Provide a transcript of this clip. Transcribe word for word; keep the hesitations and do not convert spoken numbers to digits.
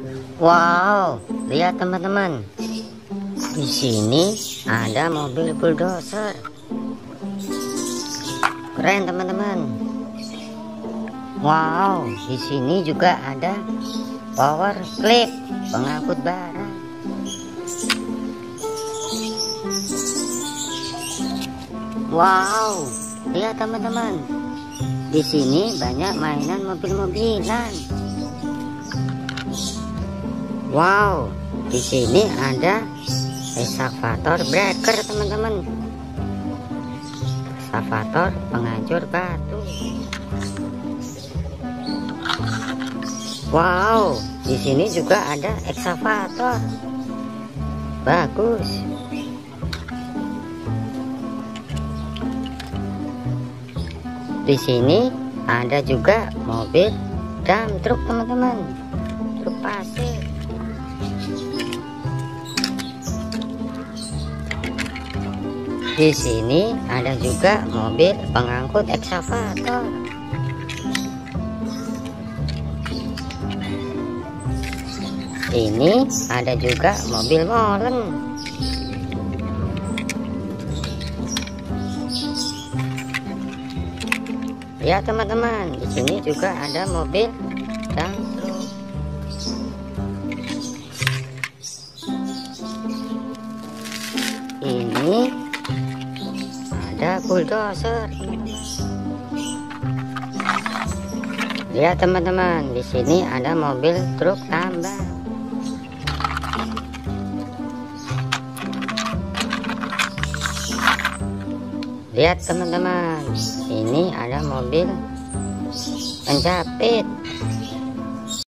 Wow, lihat teman-teman. Di sini ada mobil bulldozer. Keren teman-teman. Wow, di sini juga ada power clip pengangkut barang. Wow, lihat teman-teman. Di sini banyak mainan mobil-mobilan. Wow, di sini ada ekskavator breaker teman-teman. Ekskavator penghancur batu. Wow, di sini juga ada ekskavator. Bagus. Di sini ada juga mobil dump truk teman-teman. Truk pasir. Di sini ada juga mobil pengangkut ekskavator. Ini ada juga mobil molen. Ya teman-teman, di sini juga ada mobil dump truk. Ini ada bulldozer. Lihat teman-teman, di sini ada mobil truk tambang. Lihat teman-teman, ini ada mobil penjepit.